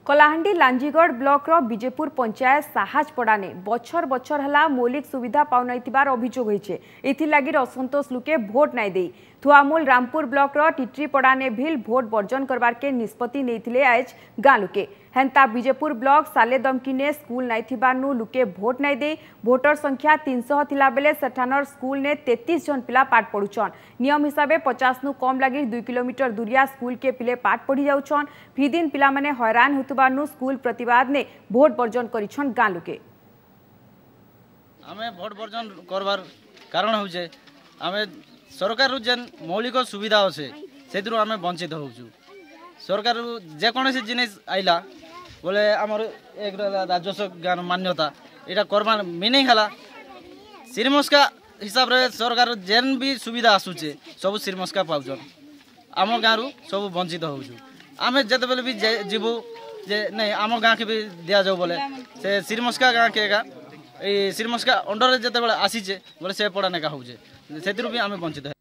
Kalahandi Lanjigarh block रो विजेपुर पंचायत साहाजपड़ाने बछर बछर हला मौलिक सुविधा पाउनाइथिबार अभियोग होइछे। एथि लागि असंतोष लुके भोट नाइ देई थुआमूल रामपुर ब्लॉक रो टिट्रीपड़ाने भिल भोट बर्जन करबार के निष्पत्ति नेइथिले आज गाँ लुके। हेंता विजेपुर ब्लॉक सालेदमकीने स्कूल नाइ थिबारनु लुके भोट नाइ देई भोटर संख्या 300 थिला बेले सेठानर स्कूल ने 33 जन पिला पाठ पढ़ुछन। नियम हिसाबे 50 नु कम लागि 2 किलोमीटर दूरिया स्कूल के पिले पाठ पढ़ी जाउछन। फिदिन पिला माने हैरान होतबारनु स्कूल प्रतिवाद ने भोट बर्जन करिछन गाँ लुके। आमे भोट बर्जन करबार कारण होजे आमे सरकार जेन मौलिक सुविधा अच्छे से आमे वंचित होउछु। सरकार जेकोसी जिनिस आइला बोले आमर एक राजस्व ज्ञान मान्यता यहाँ करवार मिनिंग है श्रीमस्का हिसाब रे सरकार जेन भी सुविधा आसूचे सब श्रीमस्का पाउछन। आम गाँव सब वंचित होउछु। आमे जते बेले भी जीवु जे नहीं आम गाँ के भी दिया जाऊ बोले से श्रीमस्का गाँ के श्रीमस्का अंडर जते बेले आसीचे बोले से पड़ा नेका होउचे से भी आमे वंचित है।